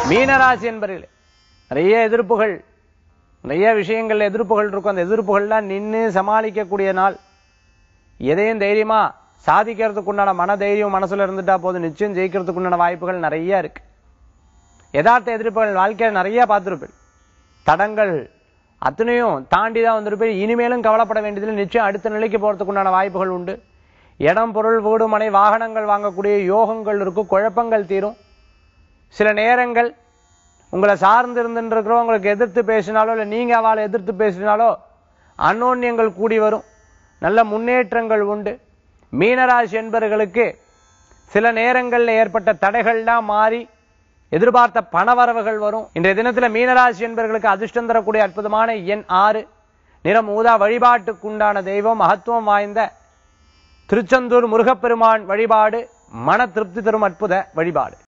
மீனராசி என்பவர்களே, நிறைய எதிர்ப்புகள், நிறைய விஷயங்கள் எதிர்ப்புகள் இருக்கும். அந்த எதிர்ப்புகள்லாம் நின்று சமாளிக்கக்கூடிய நாள். எதையும் தைரியமா சாதிக்கிறதுக்கு உண்டான மன தைரியம் மனசுல இருந்துட்டா போதும், நிச்சயம் ஜெயிக்கிறதுக்கு உண்டான வாய்ப்புகள் நிறைய இருக்கு. யதார்த்த எதிர்ப்புகள் வாழ்க்கையில் நிறைய பார்த்திருப்பேன். தடங்கள் அத்தனையும் தாண்டி தான் வந்திருப்பேன். இனிமேலும் கவலைப்பட வேண்டியதில் நிச்சயம் அடுத்த நிலைக்கு போறதுக்கு உண்டான வாய்ப்புகள் உண்டு. இடம், பொருள், வீடு, மனை, வாகனங்கள் வாங்கக்கூடிய யோகங்கள் இருக்கும். குழப்பங்கள் தீரும். சில நேரங்கள் உங்களை சார்ந்து இருந்துருக்கிறோம், உங்களுக்கு எதிர்த்து பேசினாலோ இல்லை நீங்க அவளை எதிர்த்து பேசினாலோ அன்னோன்யங்கள் கூடி வரும். நல்ல முன்னேற்றங்கள் உண்டு. மீனராசி என்பவர்களுக்கு சில நேரங்களில் ஏற்பட்ட தடைகள்லாம் மாறி எதிர்பார்த்த பணவரவுகள் வரும். இன்றைய தினத்தில் மீனராசி என்பவர்களுக்கு அதிர்ஷ்டம் தரக்கூடிய அற்புதமான எண் 6, நிறம் ஊதா. வழிபாட்டுக்குண்டான தெய்வம் மகத்துவம் வாய்ந்த திருச்செந்தூர் முருகப்பெருமான் வழிபாடு மன திருப்தி தரும் அற்புத வழிபாடு.